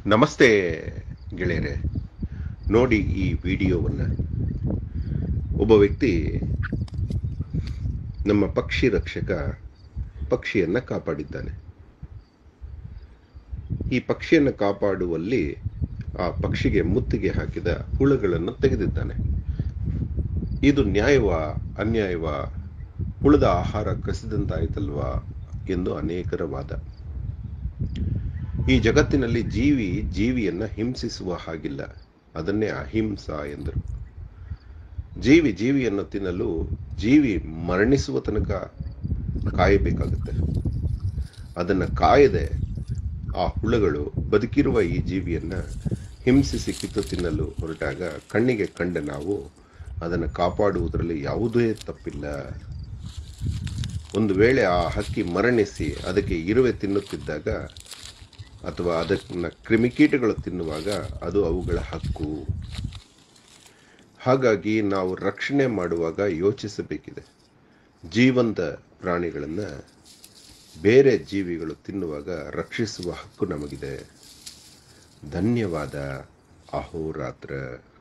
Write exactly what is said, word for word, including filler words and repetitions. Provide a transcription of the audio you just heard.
ನಮಸ್ತೆ ಗೆಳೆಯರೆ. ನೋಡಿ ಈ ವಿಡಿಯೋವನ್ನು. ಒಬ್ಬ ವ್ಯಕ್ತಿ ನಮ್ಮ ಪಕ್ಷಿ ರಕ್ಷಕ ಪಕ್ಷಿಯನ್ನು ಕಾಪಾಡಿದ್ದಾನೆ. ಈ ಪಕ್ಷಿಯನ್ನು ಕಾಪಾಡುವಲ್ಲಿ ಆ ಪಕ್ಷಿಗೆ ಮುತ್ತಿಗೆ ಹಾಕಿದ ಹುಳುಗಳನ್ನು ತೆಗೆದಿದ್ದಾನೆ. ಇದು ನ್ಯಾಯವಾ ಅನ್ಯಾಯವಾ, ಹುಳದ ಆಹಾರ ಕಸಿದಂತಾಯ್ತಲ್ವಾ ಎಂದು ಅನೇಕರ ವಾದ. ಈ ಜಗತ್ತಿನಲ್ಲಿ ಜೀವಿ ಜೀವಿಯನ್ನ ಹಿಂಸಿಸುವ ಹಾಗಿಲ್ಲ, ಅದನ್ನೇ ಅಹಿಂಸಾ ಎಂದರು. ಜೀವಿ ಜೀವಿಯನ್ನು ತಿನ್ನಲು ಜೀವಿ ಮರಣಿಸುವ ತನಕ ಕಾಯಬೇಕಾಗುತ್ತೆ. ಅದನ್ನು ಕಾಯದೆ ಆ ಹುಳುಗಳು ಬದುಕಿರುವ ಈ ಜೀವಿಯನ್ನ ಹಿಂಸಿಸಿ ಕಿತ್ತು ತಿನ್ನಲು ಹೊರಟಾಗ ಕಣ್ಣಿಗೆ ಕಂಡ ನಾವು ಅದನ್ನು ಕಾಪಾಡುವುದರಲ್ಲಿ ಯಾವುದೇ ತಪ್ಪಿಲ್ಲ. ಒಂದು ವೇಳೆ ಆ ಹಕ್ಕಿ ಮರಣಿಸಿ ಅದಕ್ಕೆ ಇರುವೆ ತಿನ್ನುತ್ತಿದ್ದಾಗ ಅಥವಾ ಅದನ್ನ ಕ್ರಿಮಿಕೀಟಗಳು ತಿನ್ನುವಾಗ ಅದು ಅವುಗಳ ಹಕ್ಕು. ಹಾಗಾಗಿ ನಾವು ರಕ್ಷಣೆ ಮಾಡುವಾಗ ಯೋಚಿಸಬೇಕಿದೆ. ಜೀವಂತ ಪ್ರಾಣಿಗಳನ್ನು ಬೇರೆ ಜೀವಿಗಳು ತಿನ್ನುವಾಗ ರಕ್ಷಿಸುವ ಹಕ್ಕು ನಮಗಿದೆ. ಧನ್ಯವಾದ. ಅಹೋರಾತ್ರ.